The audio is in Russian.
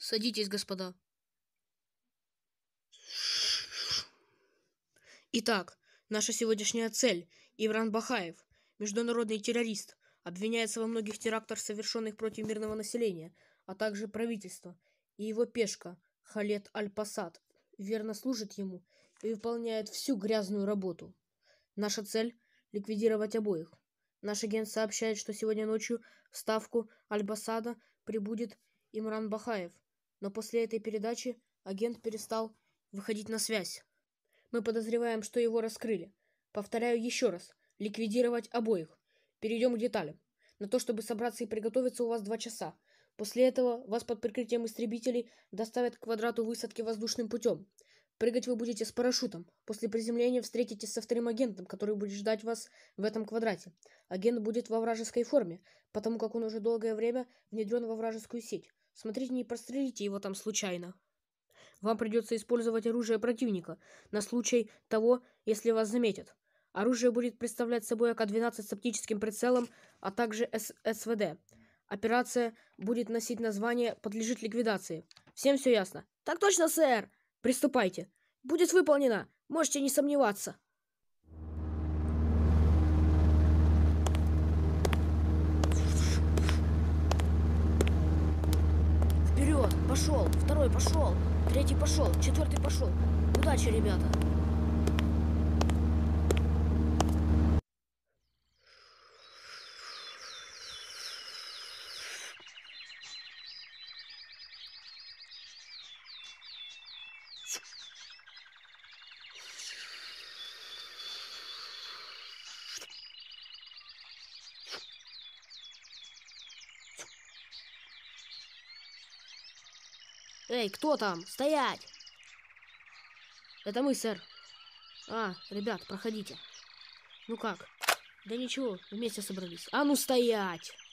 Садитесь, господа. Итак, наша сегодняшняя цель. Имран Бахаев, международный террорист, обвиняется во многих терактах, совершенных против мирного населения, а также правительства, и его пешка Халед Аль-Пасад верно служит ему и выполняет всю грязную работу. Наша цель — ликвидировать обоих. Наш агент сообщает, что сегодня ночью в ставку Аль-Басада прибудет Имран Бахаев, но после этой передачи агент перестал выходить на связь. Мы подозреваем, что его раскрыли. Повторяю еще раз. Ликвидировать обоих. Перейдем к деталям. На то, чтобы собраться и приготовиться, у вас 2 часа. После этого вас под прикрытием истребителей доставят к квадрату высадки воздушным путем. Прыгать вы будете с парашютом. После приземления встретитесь со вторым агентом, который будет ждать вас в этом квадрате. Агент будет во вражеской форме, потому как он уже долгое время внедрен во вражескую сеть. Смотрите, не прострелите его там случайно. Вам придется использовать оружие противника на случай того, если вас заметят. Оружие будет представлять собой АК-12 с оптическим прицелом, а также СВД. Операция будет носить название «Подлежит ликвидации». Всем все ясно? Так точно, сэр! Приступайте. Будет выполнено, можете не сомневаться. Вперед! Пошел! Второй пошел! Третий пошел! Четвертый пошел! Удачи, ребята! Эй, кто там? Стоять! Это мы, сэр. Ребят, проходите. Ну как? Да ничего, вместе собрались. А ну стоять!